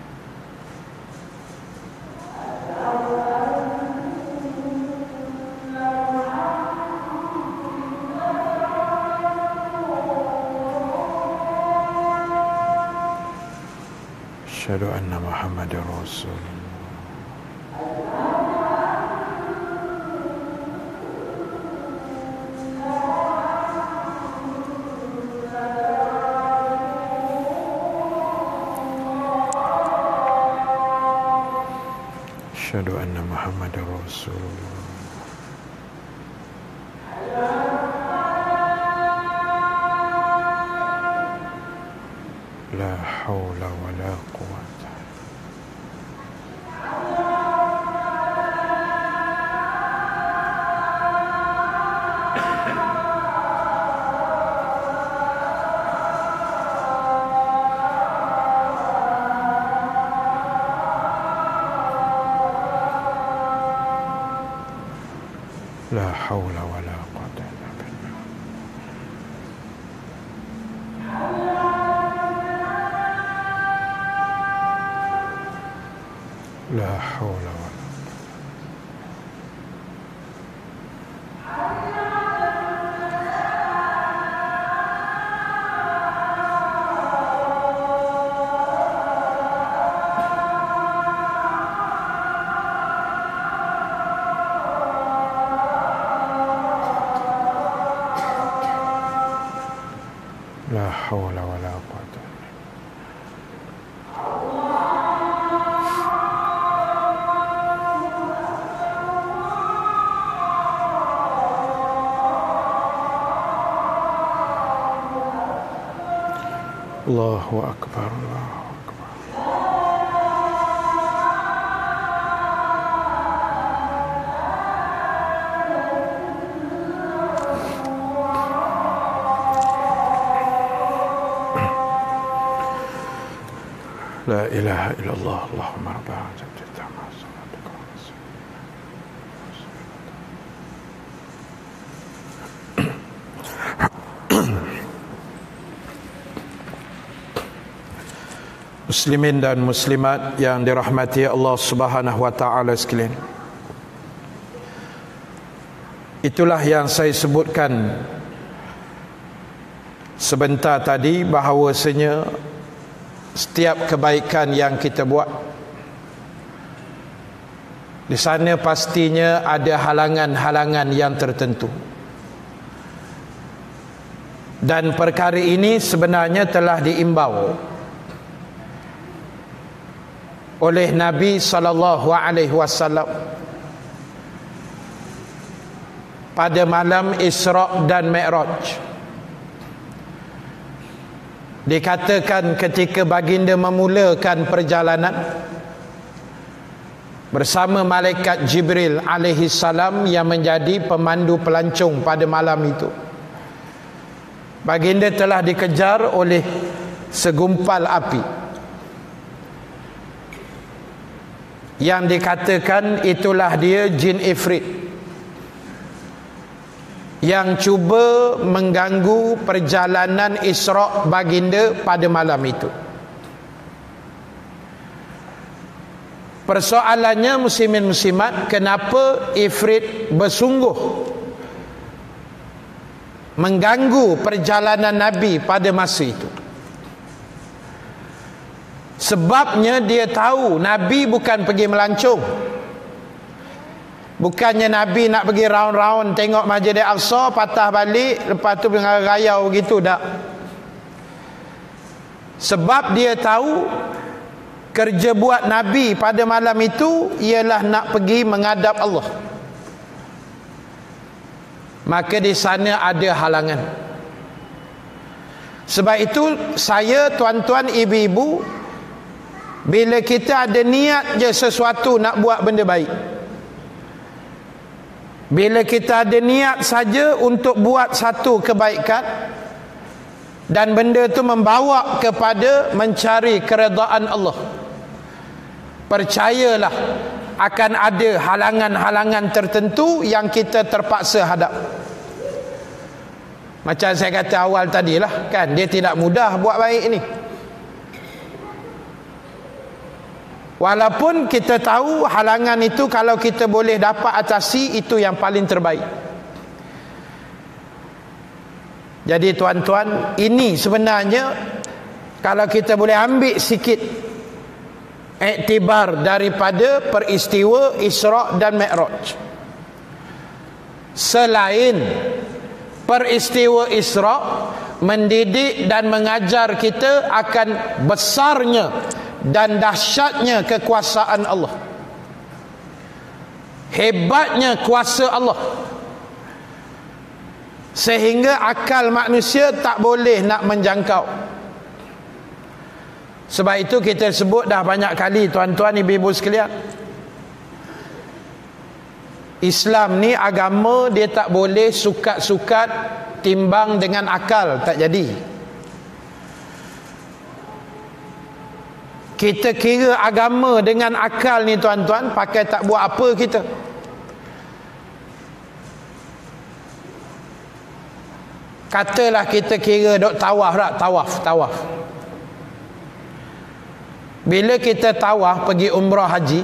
Asyhadu anna Muhammadar Rasulullah. Asyhadu anna Muhammadar Rasulullah. La haula wa la quwwata. La haula wa la quwwata illa billah. La haula wa la La haula wa la quwwata. Allahu akbar. Allahu akbar. La ilaha illallah. Allahumma rabbana jalla ta'ala salatuka wa Muslimin dan muslimat yang dirahmati Allah Subhanahu wa taala sekalian. Itulah yang saya sebutkan sebentar tadi, bahawasanya setiap kebaikan yang kita buat, di sana pastinya ada halangan-halangan yang tertentu. Dan perkara ini sebenarnya telah diimbau oleh Nabi sallallahu alaihi wasallam pada malam Isra' dan Mi'raj. Dikatakan ketika baginda memulakan perjalanan, bersama malaikat Jibril alaihi salam yang menjadi pemandu pelancong pada malam itu. Baginda telah dikejar oleh segumpal api yang dikatakan itulah dia jin ifrit yang cuba mengganggu perjalanan Isra' baginda pada malam itu. Persoalannya muslimin muslimat, kenapa ifrit bersungguh mengganggu perjalanan Nabi pada masa itu? Sebabnya dia tahu Nabi bukan pergi melancong. Bukannya Nabi nak pergi round-round tengok Masjid Al-Aqsa, patah balik, lepas tu berayau gitu, tak. Sebab dia tahu kerja buat Nabi pada malam itu ialah nak pergi menghadap Allah. Maka di sana ada halangan. Sebab itu saya, tuan-tuan, ibu-ibu, bila kita ada niat je sesuatu nak buat benda baik, bila kita ada niat saja untuk buat satu kebaikan dan benda itu membawa kepada mencari keredaan Allah, percayalah akan ada halangan-halangan tertentu yang kita terpaksa hadap. Macam saya kata awal tadilah, kan, dia tidak mudah buat baik ni. Walaupun kita tahu halangan itu kalau kita boleh dapat atasi, itu yang paling terbaik. Jadi tuan-tuan, ini sebenarnya kalau kita boleh ambil sikit iktibar daripada peristiwa Isra' dan Mi'raj. Selain peristiwa Isra' mendidik dan mengajar kita akan besarnya dan dahsyatnya kekuasaan Allah, hebatnya kuasa Allah, sehingga akal manusia tak boleh nak menjangkau. Sebab itu kita sebut dah banyak kali, tuan-tuan, ibu-ibu sekalian, Islam ni agama dia tak boleh sukat-sukat timbang dengan akal, tak jadi. Kita kira agama dengan akal ni, tuan-tuan, pakai tak buat apa kita. Katalah kita kira dok tawaf tak? Tawaf, tawaf. Bila kita tawaf pergi umrah haji,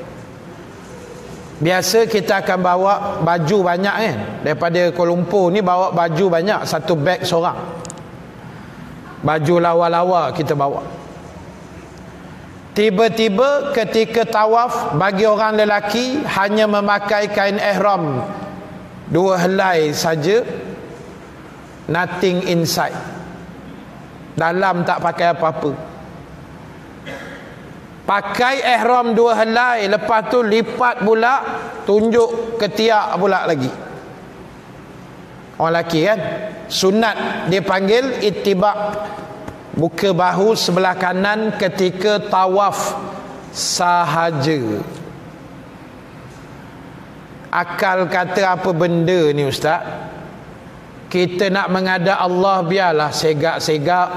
biasa kita akan bawa baju banyak, kan? Daripada Kuala Lumpur ni bawa baju banyak, satu beg seorang. Baju lawa-lawa kita bawa. Tiba-tiba ketika tawaf, bagi orang lelaki hanya memakai kain ihram dua helai saja, nothing inside, dalam tak pakai apa-apa. Pakai ihram dua helai, lepas tu lipat pula, tunjuk ketiak pula lagi. Orang lelaki, kan, sunat dia panggil ittiba', buka bahu sebelah kanan ketika tawaf sahaja. Akal kata apa benda ni, ustaz? Kita nak menghadap Allah, biarlah segak-segak,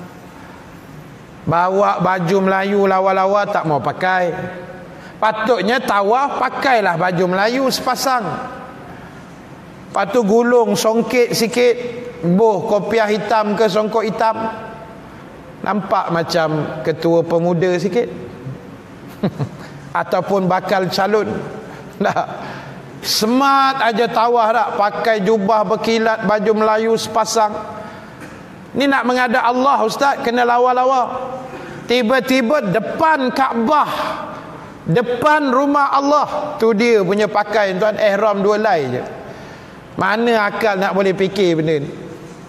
bawa baju Melayu lawa-lawa tak mau pakai. Patutnya tawaf pakailah baju Melayu sepasang, lepas tu gulung songket sikit, boh kopiah hitam ke songkok hitam, nampak macam ketua pemuda sikit ataupun bakal calon. Nah, smart aja tawaf tak, pakai jubah berkilat, baju Melayu sepasang. Ni nak menghadap Allah, ustaz, kena lawa-lawa. Tiba-tiba depan Kaabah, depan rumah Allah, tu dia punya pakai, tuan, ihram dua helai je. Mana akal nak boleh fikir benda ni?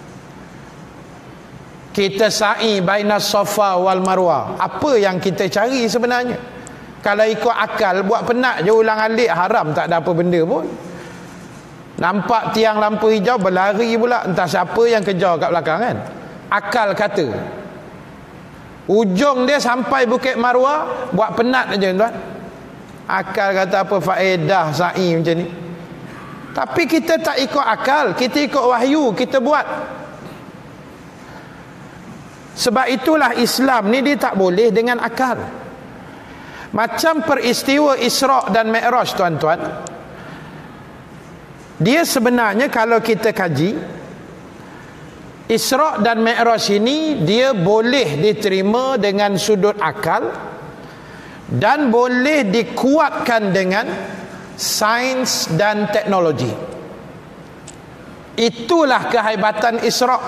Kita sa'i baina Safa wal Marwah, apa yang kita cari sebenarnya? Kalau ikut akal, buat penat je ulang alik, haram, tak ada apa benda pun. Nampak tiang lampu hijau, berlari pula, entah siapa yang kejar kat belakang, kan. Akal kata. Ujung dia sampai Bukit Marwah, buat penat aja, tuan. Akal kata apa faedah sa'i macam ni. Tapi kita tak ikut akal, kita ikut wahyu, kita buat. Sebab itulah Islam ni dia tak boleh dengan akal. Macam peristiwa Isra' dan Mi'raj tuan-tuan, dia sebenarnya kalau kita kaji, Isra' dan Mi'raj ini dia boleh diterima dengan sudut akal dan boleh dikuatkan dengan sains dan teknologi. Itulah kehebatan Isra'.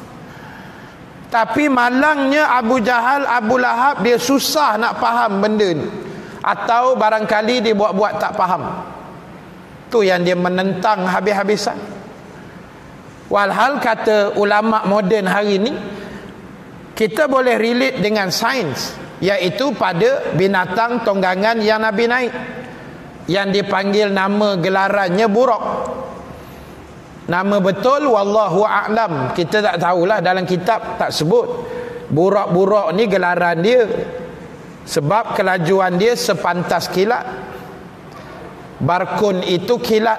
Tapi malangnya Abu Jahal, Abu Lahab, dia susah nak faham benda ni, atau barangkali dia buat-buat tak faham. Tu yang dia menentang habis-habisan. Walhal kata ulama moden hari ni, kita boleh relate dengan sains, iaitu pada binatang tonggangan yang Nabi naik, yang dipanggil nama gelarannya buraq. Nama betul wallahu a'lam, kita tak tahulah, dalam kitab tak sebut. Buraq-buraq ni gelaran dia, sebab kelajuan dia sepantas kilat. Barkun itu kilat,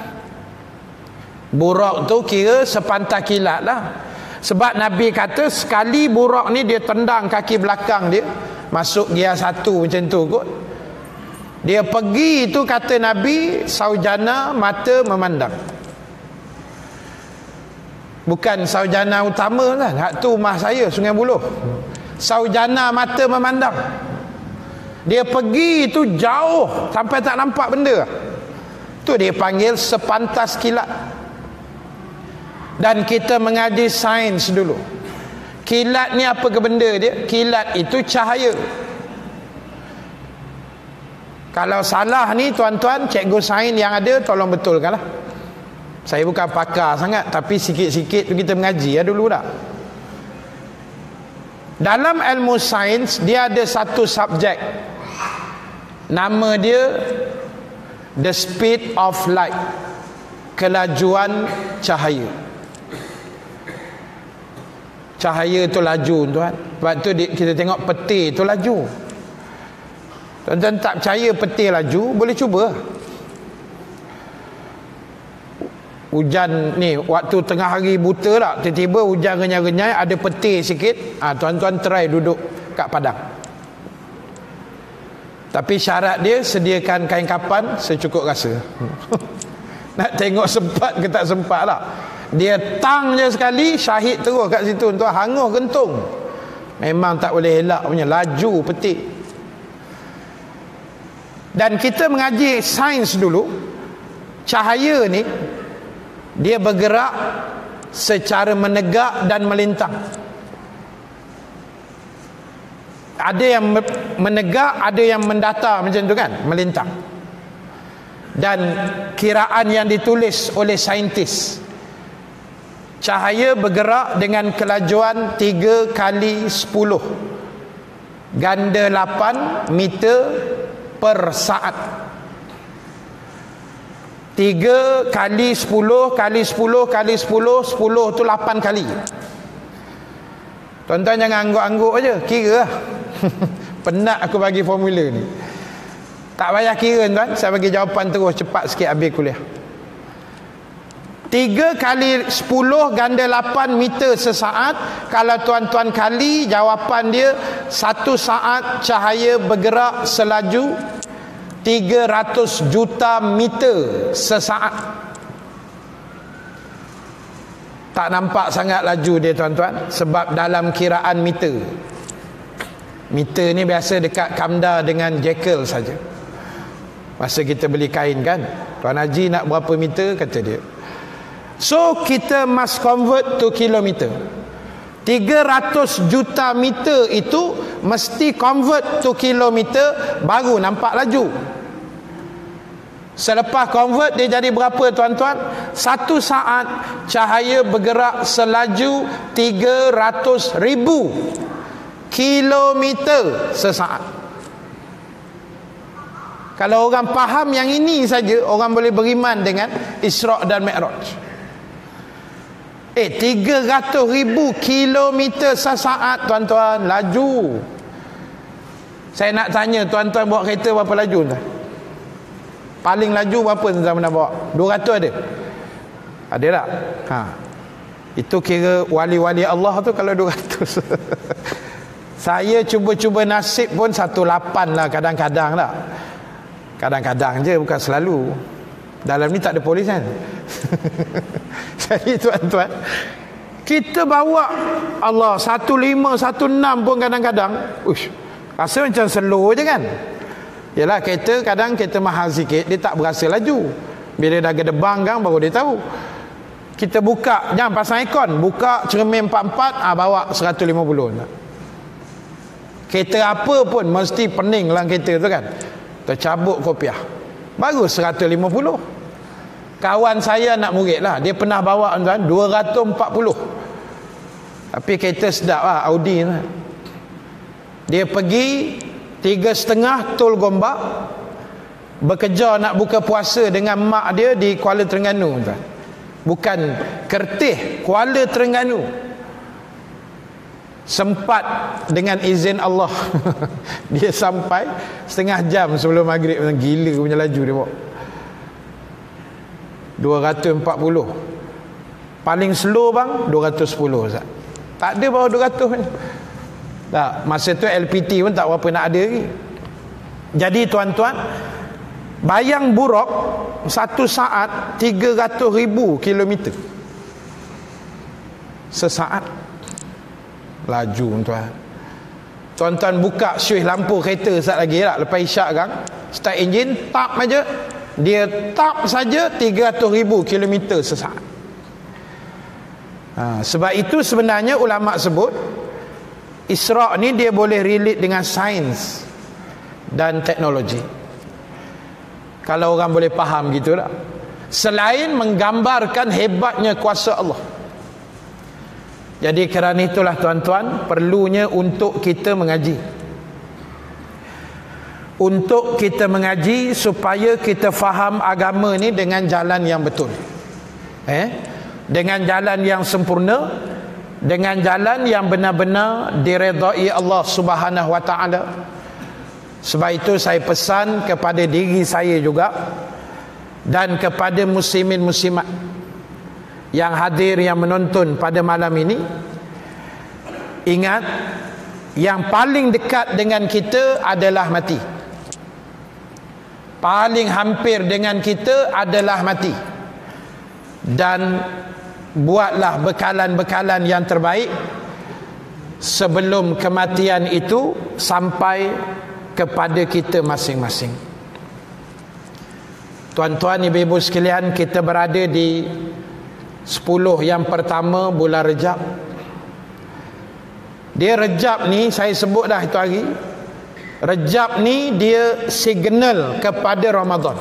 buraq tu kira sepantas kilat lah. Sebab Nabi kata sekali buraq ni dia tendang kaki belakang dia, masuk gear satu macam tu kot. Dia pergi tu kata Nabi, saujana mata memandang. Bukan saujana utama lah, hak tu rumah saya Sungai Buloh. Saujana mata memandang. Dia pergi tu jauh sampai tak nampak benda. Tu dia panggil sepantas kilat. Dan kita mengaji sains dulu. Kilat ni apa ke benda dia? Kilat itu cahaya. Kalau salah ni tuan-tuan, cikgu sains yang ada tolong betulkanlah. Saya bukan pakar sangat, tapi sikit-sikit kita mengaji ya dulu dah. Dalam ilmu sains dia ada satu subjek, nama dia the speed of light, kelajuan cahaya. Cahaya tu laju tuan. Sebab tu kita tengok peti tu laju. Tuan-tuan tak percaya peti laju, boleh cuba. Hujan ni waktu tengah hari buta tak, tiba-tiba hujan renyai-renyai, ada peti sikit, ah ha, tuan-tuan try duduk kat padang. Tapi syarat dia sediakan kain kapan secukup rasa. Nak tengok sempat ke tak sempat lah. Dia tang je sekali, syahid terus kat situ tuan, hangus gentung. Memang tak boleh elak punya, laju peti. Dan kita mengaji sains dulu, cahaya ni dia bergerak secara menegak dan melintang. Ada yang menegak, ada yang mendatar macam tu kan, melintang. Dan kiraan yang ditulis oleh saintis, cahaya bergerak dengan kelajuan tiga kali sepuluh ganda lapan meter per saat. Tiga kali sepuluh kali sepuluh kali sepuluh, sepuluh tu lapan kali. Tuan-tuan jangan angguk-angguk aja, kira lah. Penat aku bagi formula ni. Tak payah kira tuan, saya bagi jawapan terus cepat sikit habis kuliah. Tiga kali sepuluh ganda lapan meter sesaat. Kalau tuan-tuan kali, jawapan dia satu saat cahaya bergerak selaju tiga ratus juta meter sesaat. Tak nampak sangat laju dia tuan-tuan, sebab dalam kiraan meter. Meter ni biasa dekat Kamda dengan Jekyll saja. Masa kita beli kain kan, Tuan Haji nak berapa meter, kata dia. So kita must convert to kilometer. tiga ratus juta meter itu mesti convert to kilometer baru nampak laju. Selepas convert dia jadi berapa tuan-tuan? Satu saat cahaya bergerak selaju tiga ratus ribu kilometer sesaat. Kalau orang faham yang ini saja, orang boleh beriman dengan Isra' dan Mi'raj. Eh, tiga ratus ribu kilometer sesaat tuan-tuan, laju. Saya nak tanya tuan-tuan bawa kereta berapa laju tuan? paling laju berapa tuan-tuan pernah bawa? dua ratus ada? Ada tak? Ha. Itu kira wali-wali Allah tu kalau dua ratus. Saya cuba-cuba nasib pun seratus lapan lah kadang-kadang tak. Kadang-kadang je, bukan selalu. Dalam ni tak ada polis kan. Jadi tuan-tuan, kita bawa Allah seratus lima, seratus enam pun kadang-kadang uish, rasa macam slow je kan. Yalah, kereta kadang kereta mahal sikit, dia tak berasa laju. Bila dah gedebang kan baru dia tahu. Kita buka, jangan pasang aircon, buka cermin empat empat, ah, bawa seratus lima puluh. Kereta apa pun mesti pening dalam kereta tu kan. Tercabut kopiah, baru seratus lima puluh. Kawan saya anak murid lah, dia pernah bawa tuan dua ratus empat puluh. Tapi kereta sedap lah, Audi lah. Dia pergi tiga setengah Tol Gombak, bekerja nak buka puasa dengan mak dia di Kuala Terengganu tuan. Bukan Kertih, Kuala Terengganu. Sempat dengan izin Allah dia sampai setengah jam sebelum maghrib. Gila punya laju dia bawa dua ratus empat puluh. Paling slow bang dua ratus sepuluh. Ustaz. Tak ada bawa dua ratus ni. Tak, masa tu L P T pun tak berapa nak ada lagi. Jadi tuan-tuan, bayang buruk satu saat tiga ratus ribu kilometer sesaat. Laju tuan. Tuan-tuan buka switch lampu kereta saat lagi tak, lepas isyak kan, start enjin, tap aja, dia tap saja tiga ratus ribu kilometer sesaat. Ha, sebab itu sebenarnya ulama sebut Isra' ni dia boleh relate dengan sains dan teknologi. Kalau orang boleh faham gitu tak? Selain menggambarkan hebatnya kuasa Allah. Jadi kerana itulah tuan-tuan, perlunya untuk kita mengaji. Untuk kita mengaji supaya kita faham agama ni dengan jalan yang betul. Eh? Dengan jalan yang sempurna, dengan jalan yang benar-benar diredai Allah Subhanahu wa taala. Sebab itu saya pesan kepada diri saya juga dan kepada muslimin muslimat yang hadir, yang menonton pada malam ini, ingat, yang paling dekat dengan kita adalah mati. Paling hampir dengan kita adalah mati. Dan buatlah bekalan-bekalan yang terbaik sebelum kematian itu sampai kepada kita masing-masing. Tuan-tuan, ibu-ibu sekalian, kita berada di sepuluh yang pertama bulan Rejab. Dia Rejab ni, saya sebut dah itu hari, Rejab ni dia signal kepada Ramadan.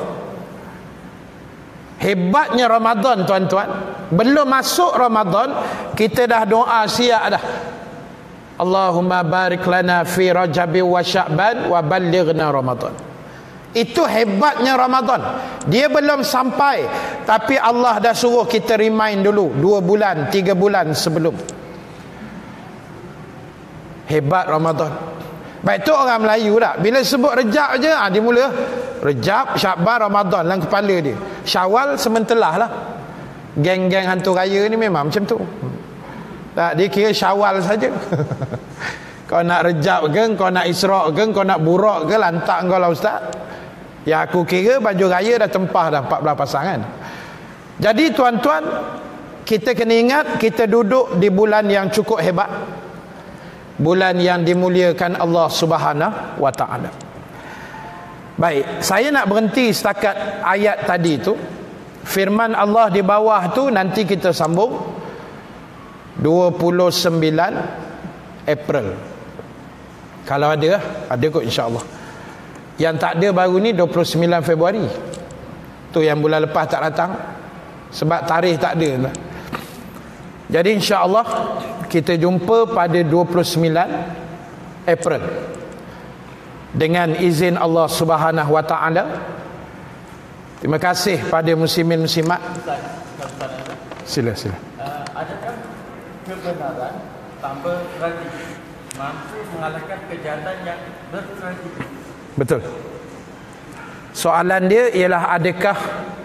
Hebatnya Ramadan tuan-tuan, belum masuk Ramadan kita dah doa siap dah, Allahumma barik lana fi Rajabi wa Sya'ban wa ballighna Ramadan. Itu hebatnya Ramadan. Dia belum sampai, tapi Allah dah suruh kita remind dulu dua bulan, tiga bulan sebelum. Hebat Ramadan. Baik tu orang Melayu tak, bila sebut Rejab je, ah, dia mula Rejab, Sya'ban, Ramadan dalam kepala dia. Syawal sementelah lah. Geng-geng hantu raya ni memang macam tu. Tak, dia kira Syawal saja. Kau nak Rejab ke, kau nak Isra' ke, kau nak Burak ke, lantak kau lah ustaz. Ya, aku kira baju raya dah tempah dah empat belas pasangan. Jadi tuan-tuan, kita kena ingat kita duduk di bulan yang cukup hebat, bulan yang dimuliakan Allah Subhanahu wa taala. Baik, saya nak berhenti setakat ayat tadi tu. Firman Allah di bawah tu nanti kita sambung dua puluh sembilan April. Kalau ada, ada kot insya-Allah. Yang tak ada baru ni dua puluh sembilan Februari. Tu yang bulan lepas tak datang sebab tarikh tak ada. Jadi insya-Allah kita jumpa pada dua puluh sembilan April dengan izin Allah Subhanahu wa taala. Terima kasih pada muslimin muslimat. Sila sila. Uh, adakah kebenaran tanpa strategi mampu mengalahkan kejahatan yang berstrategi? Betul. Soalan dia ialah, adakah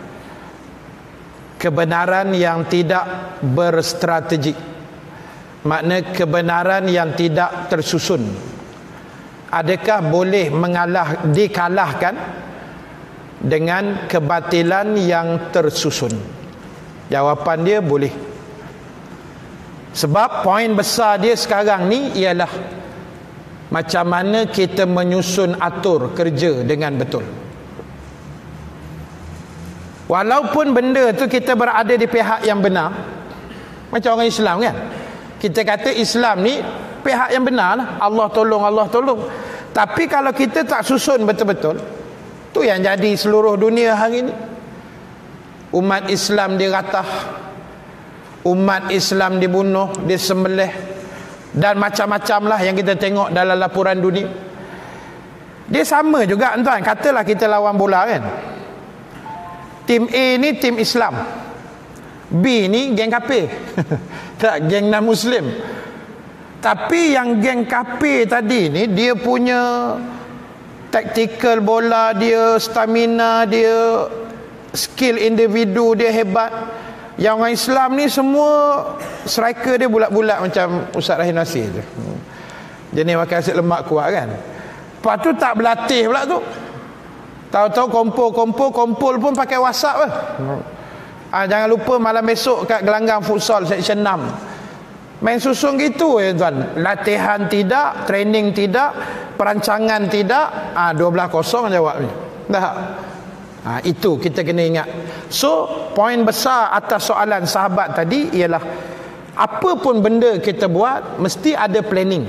kebenaran yang tidak berstrategi, makna kebenaran yang tidak tersusun, adakah boleh mengalah dikalahkan dengan kebatilan yang tersusun? Jawapan dia boleh. Sebab poin besar dia sekarang ni ialah macam mana kita menyusun atur kerja dengan betul. Walaupun benda tu kita berada di pihak yang benar, macam orang Islam kan, kita kata Islam ni pihak yang benar lah, Allah tolong, Allah tolong. Tapi kalau kita tak susun betul-betul, tu yang jadi seluruh dunia hari ni. Umat Islam diratah, umat Islam dibunuh, disembelih, dan macam-macam lah yang kita tengok dalam laporan dunia. Dia sama juga tuan, katalah kita lawan bola kan, tim A ni tim Islam, B ni geng kafir tak, geng non-Muslim. Tapi yang geng kafir tadi ni, dia punya tactical bola dia, stamina dia, skill individu dia hebat. Yang orang Islam ni semua striker dia bulat-bulat macam Ustaz Rahim Nasir je, jenis makan nasi lemak kuat kan. Lepas tu tak berlatih pula tu, tahu-tahu kompol-kompol kompol pun pakai WhatsApp lah. Ha, jangan lupa malam besok kat gelanggang futsal section enam main susun gitu ya tuan. Latihan tidak, training tidak, perancangan tidak. Ah ha, dua belas kosong jawabnya. Dah. Ha, itu kita kena ingat. So poin besar atas soalan sahabat tadi ialah, apa pun benda kita buat mesti ada planning.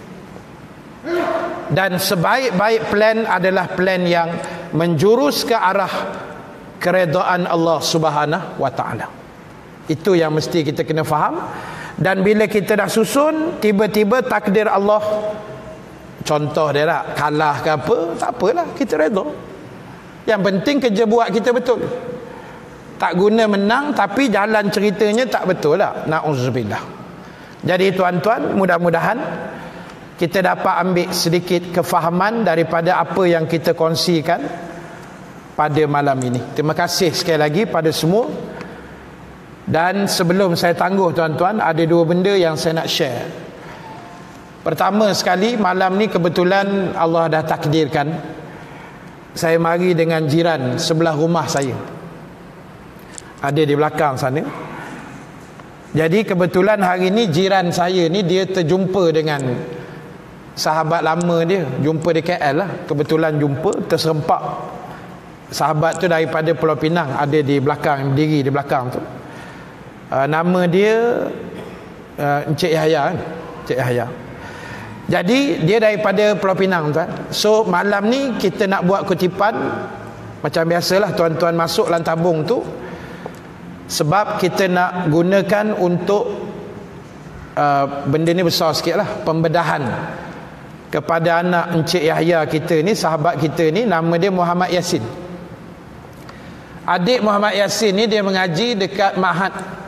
Dan sebaik-baik plan adalah plan yang menjurus ke arah keredaan Allah Subhanahu wa taala. Itu yang mesti kita kena faham. Dan bila kita dah susun, tiba-tiba takdir Allah, contoh dia lah, kalah ke apa, tak apalah, kita redha. Yang penting kerja buat kita betul. Tak guna menang tapi jalan ceritanya tak betul lah, na'udzubillah. Jadi tuan-tuan, mudah-mudahan kita dapat ambil sedikit kefahaman daripada apa yang kita kongsikan pada malam ini. Terima kasih sekali lagi pada semua. Dan sebelum saya tangguh tuan-tuan, ada dua benda yang saya nak share. Pertama sekali, malam ni kebetulan Allah dah takdirkan saya mari dengan jiran sebelah rumah saya, ada di belakang sana. Jadi kebetulan hari ni jiran saya ni dia terjumpa dengan sahabat lama dia, jumpa di K L lah, kebetulan jumpa, terserempak. Sahabat tu daripada Pulau Pinang, ada di belakang, berdiri di belakang tu. Uh, nama dia uh, Encik Yahya kan? Encik Yahya. Jadi dia daripada Pulau Pinang tuan. So malam ni kita nak buat kutipan macam biasalah, tuan-tuan masuk dalam tabung tu, sebab kita nak gunakan untuk uh, benda ni besar sikit lah, pembedahan kepada anak Encik Yahya kita ni, sahabat kita ni, nama dia Muhammad Yasin. Adik Muhammad Yasin ni dia mengaji dekat Mahat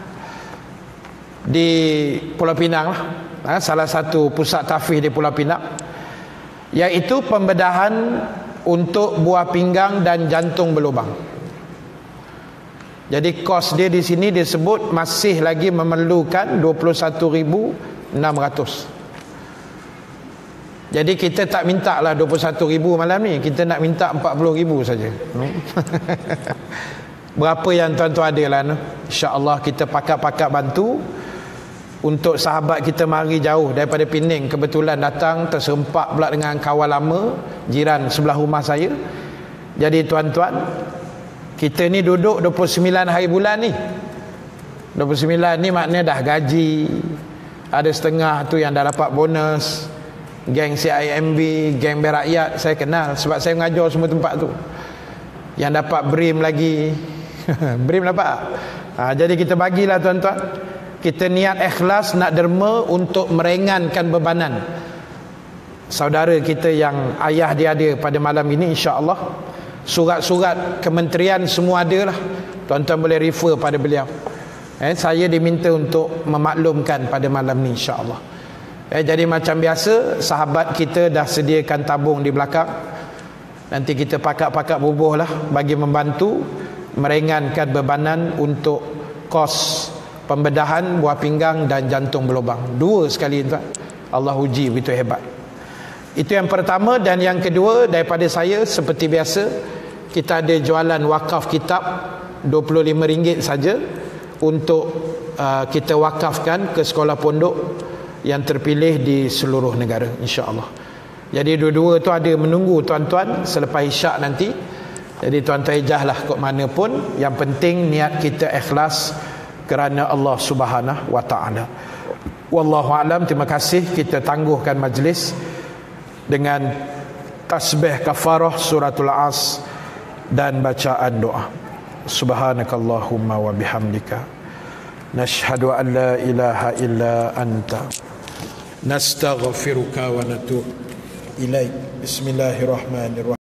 di Pulau Pinang lah, ha, salah satu pusat tahfiz di Pulau Pinang, iaitu pembedahan untuk buah pinggang dan jantung berlubang. Jadi kos dia di sini disebut masih lagi memerlukan dua puluh satu ribu enam ratus. Jadi kita tak minta lah dua puluh satu ribu malam ni, kita nak minta empat puluh ribu saja. Berapa yang tuan-tuan ada lah, no? InsyaAllah kita pakat-pakat bantu untuk sahabat kita mari jauh daripada Pening, kebetulan datang terserempak pula dengan kawan lama, jiran sebelah rumah saya. Jadi tuan-tuan, kita ni duduk dua puluh sembilan hari bulan ni. dua puluh sembilan ni maknanya dah gaji, ada setengah tu yang dah dapat bonus. Geng C I M B, geng Berakyat saya kenal sebab saya mengajar semua tempat tu. Yang dapat B R I M lagi B R I M dapat. Ha, jadi kita bagilah tuan-tuan. Kita niat ikhlas nak derma untuk meringankan bebanan saudara kita yang ayah dia ada pada malam ini, insya-Allah. Surat-surat kementerian semua ada lah, tuan-tuan boleh refer pada beliau. Eh, saya diminta untuk memaklumkan pada malam ni, insya-Allah. Eh, jadi macam biasa, sahabat kita dah sediakan tabung di belakang. Nanti kita pakat-pakat bubuh lah bagi membantu meringankan bebanan untuk kos pembedahan buah pinggang dan jantung berlubang. Dua sekali tuan. Allah uji begitu hebat. Itu yang pertama. Dan yang kedua, daripada saya seperti biasa, kita ada jualan wakaf kitab dua puluh lima ringgit saja untuk uh, kita wakafkan ke sekolah pondok yang terpilih di seluruh negara, insya-Allah. Jadi dua-dua tu ada menunggu tuan-tuan selepas isyak nanti. Jadi tuan-tuan ijahlah kok mana pun, yang penting niat kita ikhlas kerana Allah Subhanahu wa taala. Wallahu a'lam. Terima kasih. Kita tangguhkan majlis dengan tasbih kafarah suratul As dan bacaan doa. Subhanakallahumma wa bihamdika nashhadu an la ilaha illa anta nastaghfiruka wa natubu ilaik. Bismillahirrahmanirrahim.